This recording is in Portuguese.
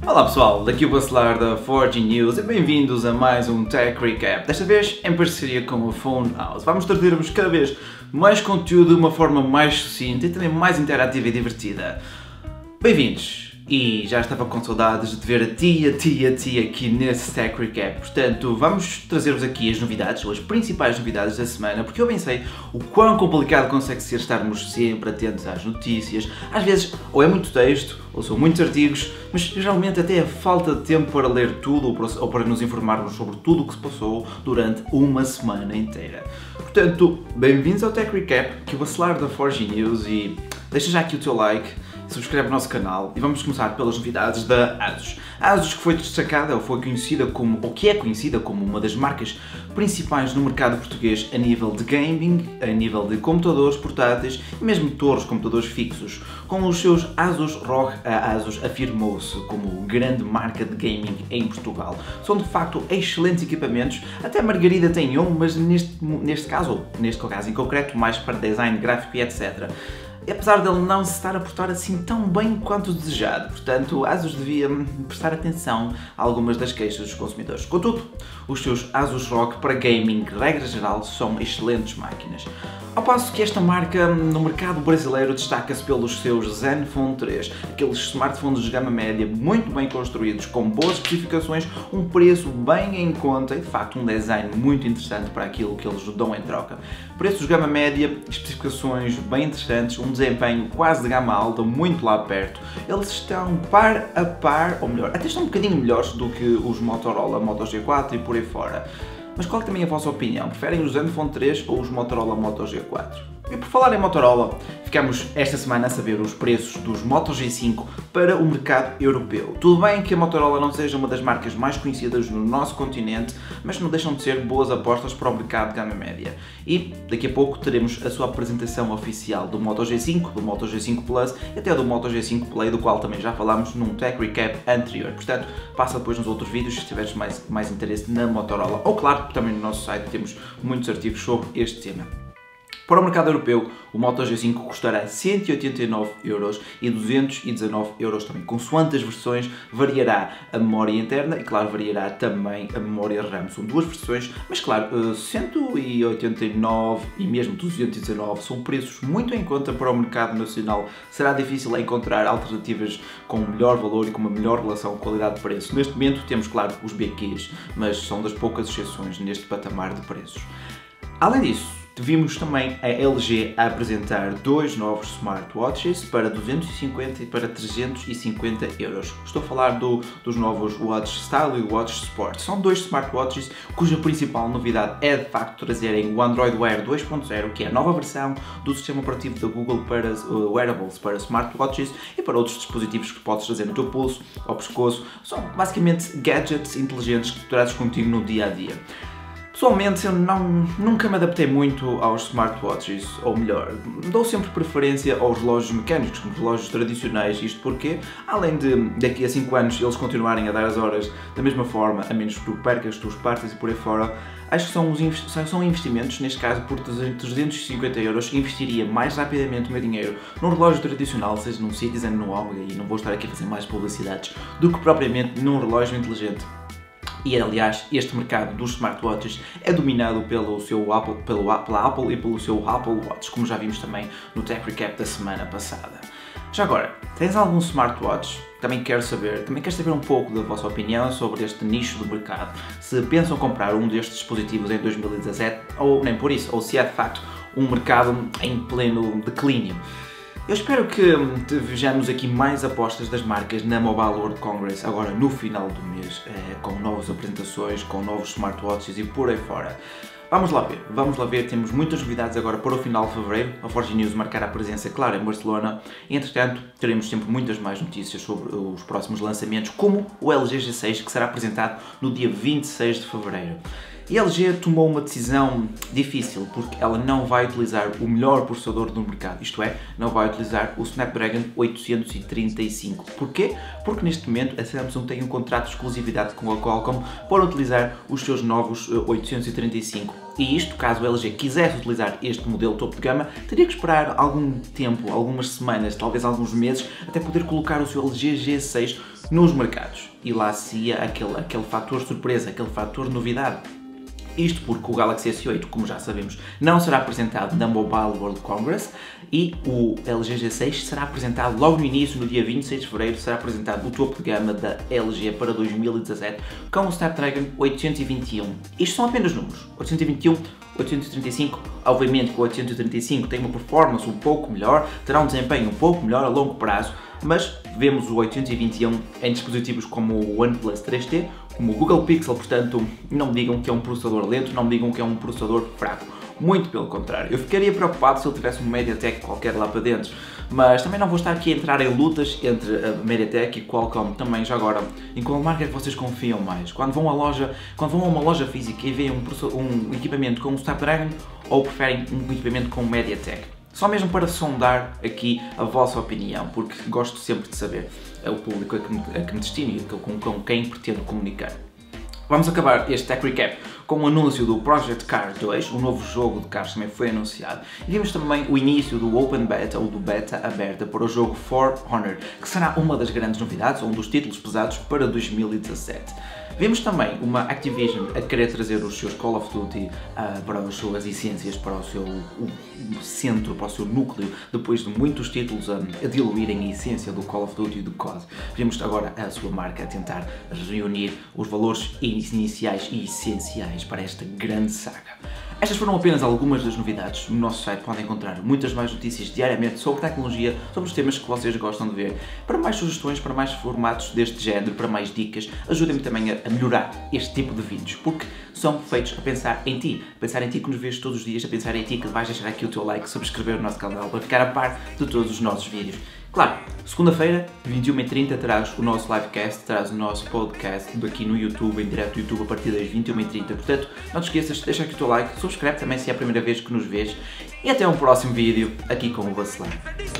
Olá pessoal, daqui o Bacelar da Forge News e bem-vindos a mais um Tech Recap, desta vez em parceria com a Phone House. Vamos trazer-vos cada vez mais conteúdo de uma forma mais sucinta e também mais interativa e divertida. Bem-vindos! E já estava com saudades de ver a ti aqui nesse Tech Recap. Portanto, vamos trazer-vos aqui as novidades, ou as principais novidades da semana, porque eu bem sei o quão complicado consegue ser estarmos sempre atentos às notícias. Às vezes, ou é muito texto, ou são muitos artigos, mas geralmente até a falta de tempo para ler tudo ou para nos informarmos sobre tudo o que se passou durante uma semana inteira. Portanto, bem-vindos ao Tech Recap, que o Bacelar da Forge News, e deixa já aqui o teu like, subscreve o nosso canal e vamos começar pelas novidades da ASUS. A ASUS, que foi destacada, ou foi conhecida como, ou que é conhecida como uma das marcas principais no mercado português a nível de gaming, a nível de computadores portáteis e mesmo torres, computadores fixos. Com os seus ASUS ROG, a ASUS afirmou-se como grande marca de gaming em Portugal. São de facto excelentes equipamentos, até a Margarida tem um, mas neste caso em concreto, mais para design gráfico e etc. Apesar dele não se estar a portar assim tão bem quanto desejado. Portanto, a ASUS devia prestar atenção a algumas das queixas dos consumidores. Contudo, os seus ASUS ROG para gaming, regra geral, são excelentes máquinas. Ao passo que esta marca, no mercado brasileiro, destaca-se pelos seus Zenfone 3, aqueles smartphones de gama média muito bem construídos, com boas especificações, um preço bem em conta e, de facto, um design muito interessante para aquilo que eles dão em troca. Preços de gama média, especificações bem interessantes, um desempenho quase de gama alta, muito lá perto. Eles estão par a par, ou melhor, até estão um bocadinho melhores do que os Motorola Moto G4 e por aí fora. Mas qual é também a vossa opinião? Preferem os Zenfone 3 ou os Motorola Moto G4? E por falar em Motorola, ficamos esta semana a saber os preços dos Moto G5 para o mercado europeu. Tudo bem que a Motorola não seja uma das marcas mais conhecidas no nosso continente, mas não deixam de ser boas apostas para o mercado de gama média. E daqui a pouco teremos a sua apresentação oficial do Moto G5, do Moto G5 Plus e até do Moto G5 Play, do qual também já falámos num Tech Recap anterior. Portanto, passa depois nos outros vídeos se tiveres mais interesse na Motorola. Ou claro, também no nosso site temos muitos artigos sobre este tema. Para o mercado europeu, o Moto G5 custará 189€ e 219€ também. Consoante as versões, variará a memória interna e, claro, variará também a memória RAM. São duas versões, mas, claro, 189€ e mesmo 219€ são preços muito em conta para o mercado nacional. Será difícil encontrar alternativas com melhor valor e com uma melhor relação qualidade-preço. Neste momento temos, claro, os BQs, mas são das poucas exceções neste patamar de preços. Além disso, vimos também a LG a apresentar dois novos smartwatches para 250 e para 350€. Estou a falar dos novos Watch Style e Watch Sport. São dois smartwatches cuja principal novidade é de facto trazerem o Android Wear 2.0, que é a nova versão do sistema operativo da Google para wearables, para smartwatches e para outros dispositivos que podes trazer no teu pulso, ao pescoço. São basicamente gadgets inteligentes que tu trazes contigo no dia a dia. Pessoalmente, eu nunca me adaptei muito aos smartwatches, ou melhor, dou sempre preferência aos relógios mecânicos, como relógios tradicionais, isto porque, além de daqui a 5 anos eles continuarem a dar as horas da mesma forma, a menos que tu percas, tu os partas e por aí fora, acho que são investimentos, neste caso por 350€, investiria mais rapidamente o meu dinheiro num relógio tradicional, seja num Citizen, num Omega, e não vou estar aqui a fazer mais publicidades, do que propriamente num relógio inteligente. E aliás, este mercado dos smartwatches é dominado pela Apple e pelo seu Apple Watch, como já vimos também no Tech Recap da semana passada. Já agora, tens algum smartwatch? Também quero saber um pouco da vossa opinião sobre este nicho do mercado. Se pensam comprar um destes dispositivos em 2017, ou nem por isso, ou se é de facto um mercado em pleno declínio. Eu espero que vejamos aqui mais apostas das marcas na Mobile World Congress agora no final do mês, com novas apresentações, com novos smartwatches e por aí fora. Vamos lá ver, temos muitas novidades agora para o final de fevereiro. A Forge News marcará a presença, claro, em Barcelona. E, entretanto, teremos sempre muitas mais notícias sobre os próximos lançamentos, como o LG G6, que será apresentado no dia 26 de fevereiro. E a LG tomou uma decisão difícil, porque ela não vai utilizar o melhor processador do mercado, isto é, não vai utilizar o Snapdragon 835. Porquê? Porque neste momento a Samsung tem um contrato de exclusividade com a Qualcomm para utilizar os seus novos 835. E isto, caso a LG quisesse utilizar este modelo topo de gama, teria que esperar algum tempo, algumas semanas, talvez alguns meses, até poder colocar o seu LG G6 nos mercados. E lá se ia aquele fator surpresa, aquele fator novidade. Isto porque o Galaxy S8, como já sabemos, não será apresentado na Mobile World Congress e o LG G6 será apresentado logo no início, no dia 26 de fevereiro, será apresentado o topo de gama da LG para 2017 com o Snapdragon 821. Isto são apenas números, 821, 835, obviamente que o 835 tem uma performance um pouco melhor, terá um desempenho um pouco melhor a longo prazo, mas vemos o 821 em dispositivos como o OnePlus 3T, como o Google Pixel, portanto não me digam que é um processador lento, não me digam que é um processador fraco, muito pelo contrário. Eu ficaria preocupado se ele tivesse um MediaTek qualquer lá para dentro, mas também não vou estar aqui a entrar em lutas entre a MediaTek e Qualcomm também. Já agora, em qual marca é que vocês confiam mais? Quando vão a uma loja física e veem um equipamento com um Snapdragon ou preferem um equipamento com MediaTek? Só mesmo para sondar aqui a vossa opinião, porque gosto sempre de saber o público a que me destino e com quem pretendo comunicar. Vamos acabar este Tech Recap com o anúncio do Project Cars 2, o novo jogo de carros também foi anunciado, e vimos também o início do Open Beta, ou do Beta aberta, para o jogo For Honor, que será uma das grandes novidades, ou um dos títulos pesados para 2017. Vimos também uma Activision a querer trazer os seus Call of Duty para as suas essências, para o seu centro, para o seu núcleo, depois de muitos títulos a diluírem a essência do Call of Duty e do COD. Vimos agora a sua marca a tentar reunir os valores iniciais e essenciais para esta grande saga. Estas foram apenas algumas das novidades. No nosso site podem encontrar muitas mais notícias diariamente sobre tecnologia, sobre os temas que vocês gostam de ver. Para mais sugestões, para mais formatos deste género, para mais dicas, ajudem-me também a melhorar este tipo de vídeos, porque são feitos a pensar em ti que nos vês todos os dias, a pensar em ti que vais deixar aqui o teu like, subscrever o nosso canal para ficar a par de todos os nossos vídeos. Claro, segunda-feira, 21h30, terás o nosso livecast, terás o nosso podcast aqui no YouTube, em direto do YouTube a partir das 21h30. Portanto, não te esqueças de deixar aqui o teu like, subscreve também se é a primeira vez que nos vês e até um próximo vídeo aqui com o Bacelar.